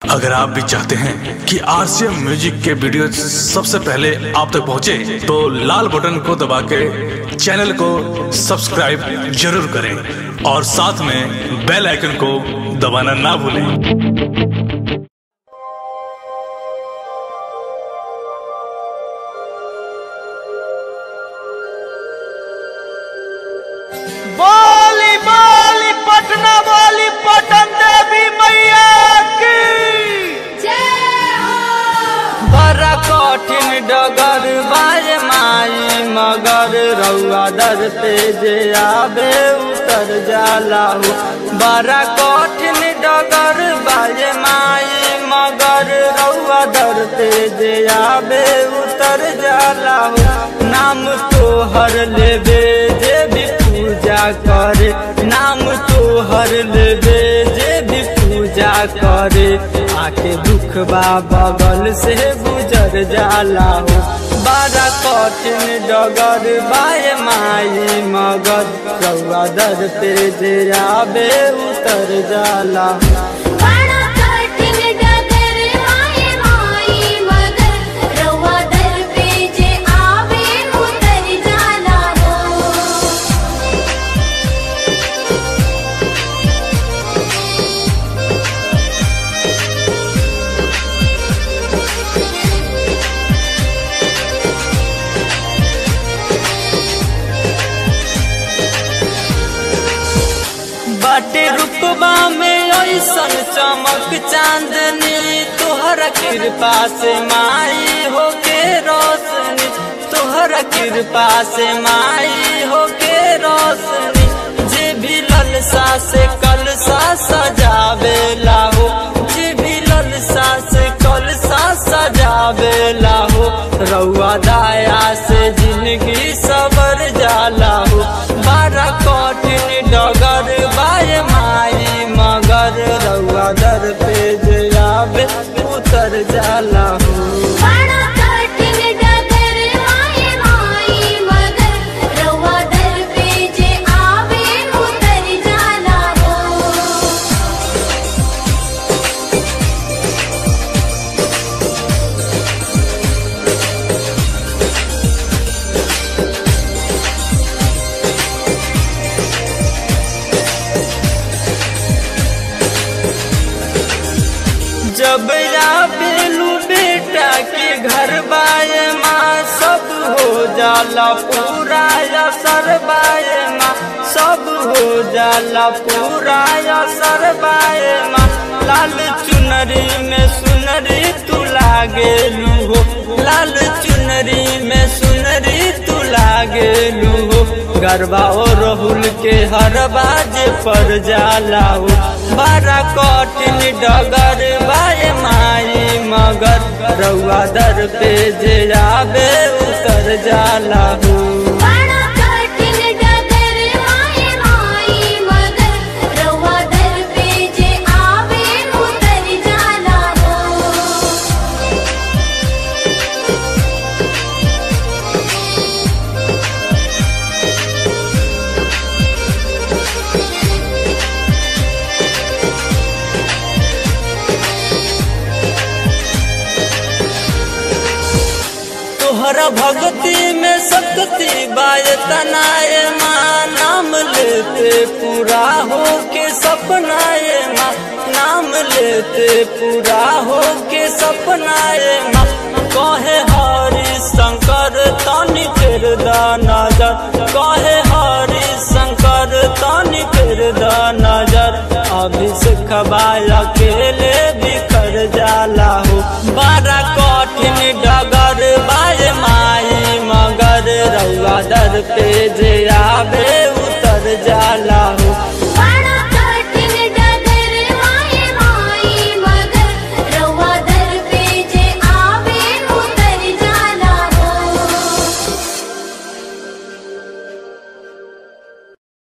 अगर आप भी चाहते हैं कि आरसीएम म्यूजिक के वीडियो सबसे पहले आप तक पहुंचे, तो लाल बटन को दबा के चैनल को सब्सक्राइब जरूर करें और साथ में बेल आइकन को दबाना ना भूलें। बोली बोली पटना बोली पटन देवी मैया की जय हो। बड़ा कठिन डगर बाज माई मगर रउआ दर पे जे आवे उतर जाला हो। बड़ा कठिन डगर बाज माई मगर रउआ दर पे जे आवे उतर जाला हो। नाम तो हर लेबे जे भी पूजा करे, नाम तो हर लेबे जे भी पूजा करे, आके दुख बगल से गुजर जाला हो। बड़ा कठिन डगर बाय माई मगर रउआ दर पे जे आवे उतर जाला हो। बड़ा कठिन डगर माई माई मगर रउआ दर पे जे आवे उतर जाला हो। बाटे रुपबा में ऐसन चमक चांदनी, तोहरा कृपा से माई हो के रोशनी, तोहरा कृपा से माई हो के रोशनी। जे भी ललसा से कलसा सजावेला हो, जे भी ललसा से कलसा सजावेला हो, रउआ दया से जिंदगी सबर जाला हो। बड़ा कठिन डगर बाय माई मगर रउआ दर पे जे आवे उतर जाला हो। बड़ा कठिन डगर माई माई मगर रउआ दर पे जे आवे उतर जाला हो। जब आवेलू बेटा के घर बाए माँ, सब हो जाला पूरा असर बाए माँ, सब हो जाला पूरा असर बाए माँ। लाल चुनरी में सुनरी तू लागेलू हो, लाल चुनरी में सुनरी तू लागेलू हो। गरबा और राहुल के हर बाजे पर जाला हो। बड़ा कठिन डगर बाय माई मगर रउआ दर पे जे आवे उतर जाला हो। बड़ा कठिन डगर माई माई मगर रउआ दर पे जे आवे उतर जाला हो। तोहरा भक्ति में शक्ति बाय तनाए माँ, नाम लेते पूरा हो के सपनाए माँ, नाम लेते पूरा हो के सपनाए माँ। कहे हरि शंकर तनि फेर दा नजर, कहे हरि शंकर तनि फेर दा नजर। अभिषेक बाय अकेले बिखर जाला हो। बड़ा कठिन डगर बाय माई मगर रउआ दर पे जे आवे